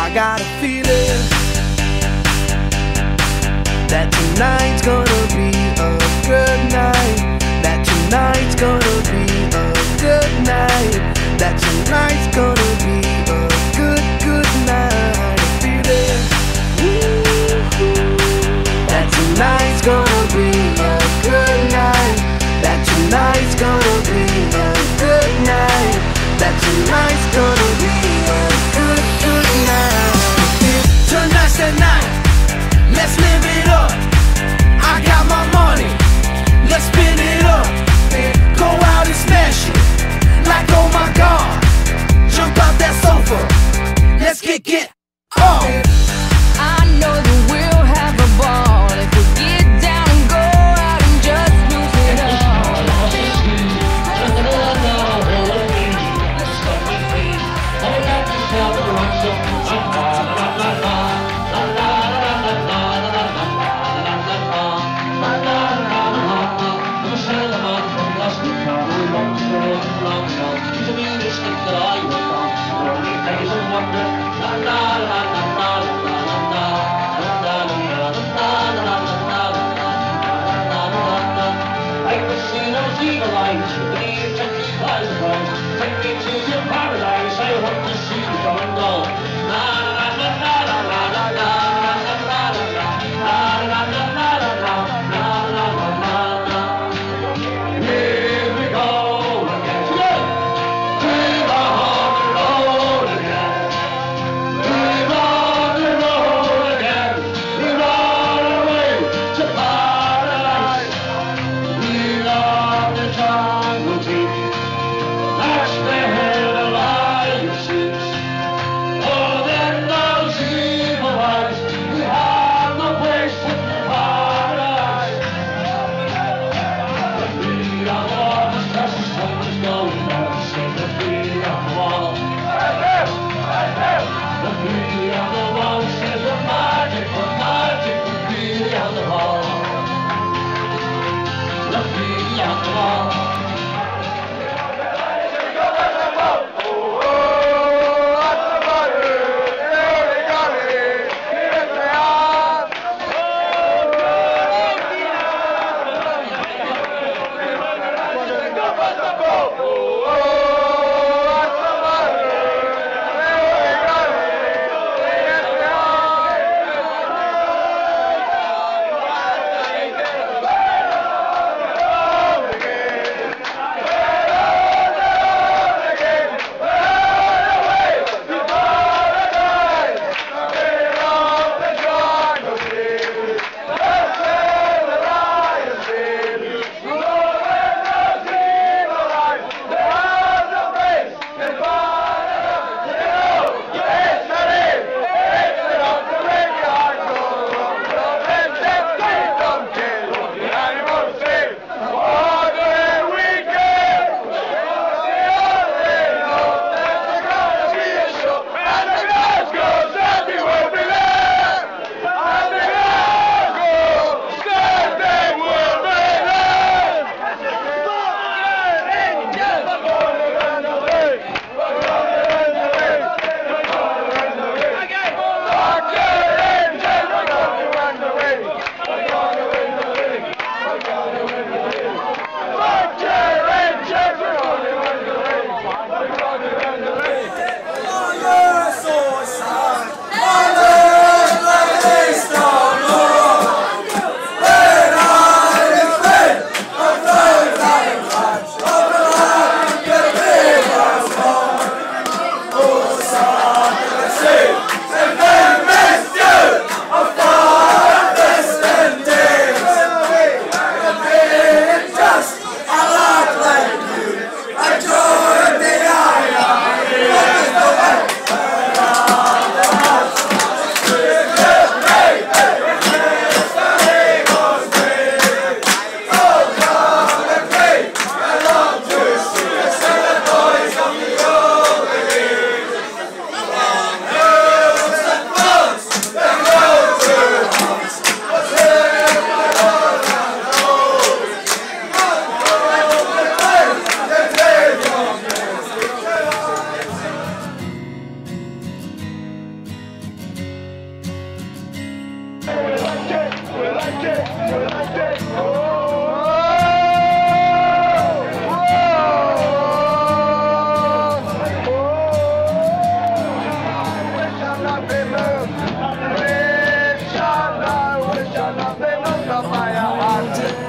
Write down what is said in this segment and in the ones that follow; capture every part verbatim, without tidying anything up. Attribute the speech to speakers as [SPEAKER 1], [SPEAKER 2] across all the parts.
[SPEAKER 1] I got a feeling that tonight's gonna be a good night. That tonight's gonna be a good night. That tonight's gonna be a good, good night. A feeling that tonight's gonna be a good night. That tonight's gonna be a good night. That tonight's gonna be a good, good night. Tonight's the night, let's live it up. I got my money, let's spin it up. Go out and smash it, like oh my God. Jump out that sofa, let's get, get up.
[SPEAKER 2] I know that we'll have a ball if we get down and go out and just lose it all.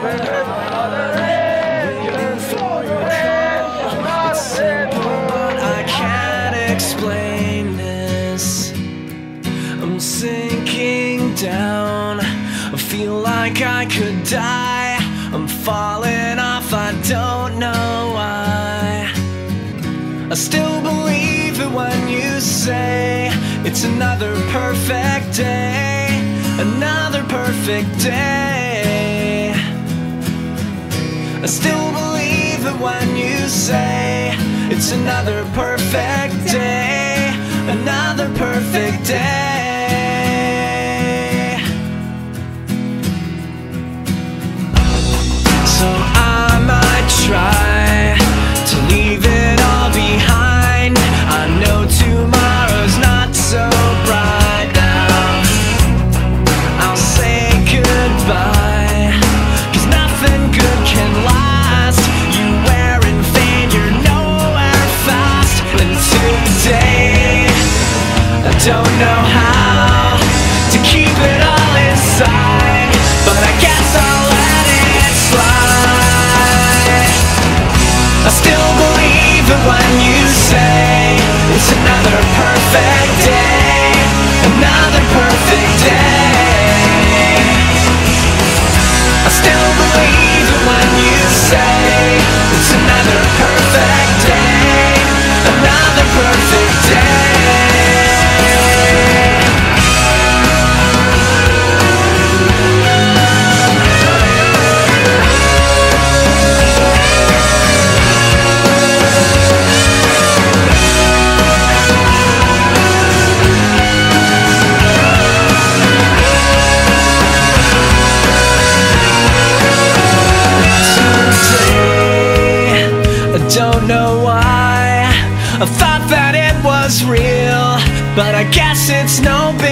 [SPEAKER 3] It's simple, but I can't explain this. I'm sinking down, I feel like I could die. I'm falling off, I don't know why. I still believe it when you say it's another perfect day, another perfect day. I still believe it when you say it's another perfect day, another perfect day. So I might try to leave it all behind. I know tomorrow's not so bright now. I'll say goodbye, 'cause nothing good can last. You wear in vain, you're nowhere fast. And today, I don't know how to keep it all inside, but I guess I'll let it slide. I still believe it when you say it's another perfect day, another perfect day. I still believe it when you say it's another perfect day, another perfect day. I don't know why I thought that it was real, but I guess it's no big